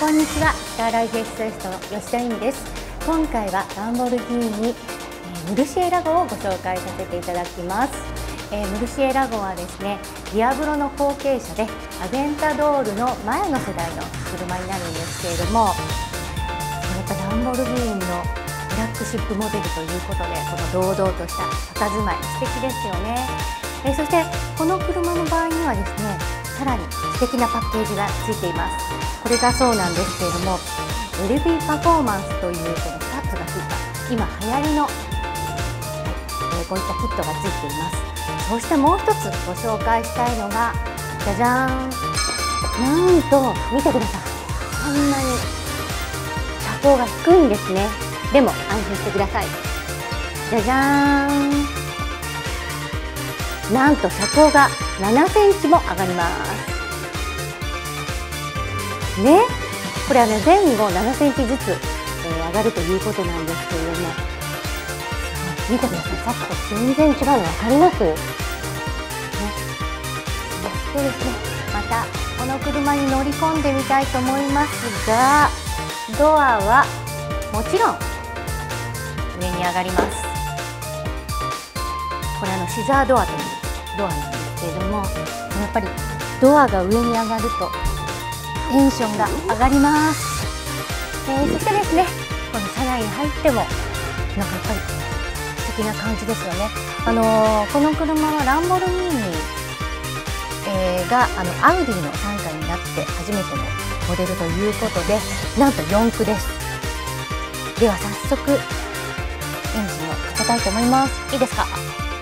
こんにちは、スターライフエクスプレストの吉田由美です。今回はランボルギーニムルシエラ号をご紹介させていただきます。ムルシエラ号はですね、ディアブロの後継者でアベンタドールの前の世代の車になるんですけれども、やっぱランボルギーニのフラッグシップモデルということで、この堂々とした佇まい素敵ですよね。そしてこの車の場合にはですね、さらに素敵なパッケージがついています。これがそうなんですけれども、LB パフォーマンスというこのスタッツがついた今流行りの、こういったキットがついています。そしてもう一つご紹介したいのが、じゃじゃーん、なんと見てください。こんなに車高が低いんですね。でも安心してください。じゃじゃーん、なんと車高が7センチも上がりますね。これはね、前後7センチずつ、上がるということなんですけれども、見てください。さっきと全然違うの分かります？ね、そうですね。またこの車に乗り込んでみたいと思いますが、ドアはもちろん上に上がります。これシザードアというドアなんですけれども、やっぱりドアが上に上がるとテンションが上がります。そしてですね、この車内に入ってもなんかやっぱり素敵な感じですよね。この車はランボルギーニ、がアウディの傘下になって初めてのモデルということで、なんと4駆です。では早速エンジンをかけたいと思います。いいですか？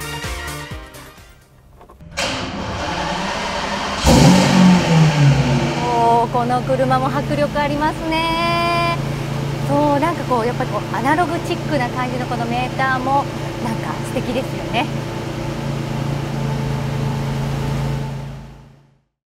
この車も迫力ありますね。そう、なんかこうやっぱりアナログチックな感じのこのメーターもなんか素敵ですよね。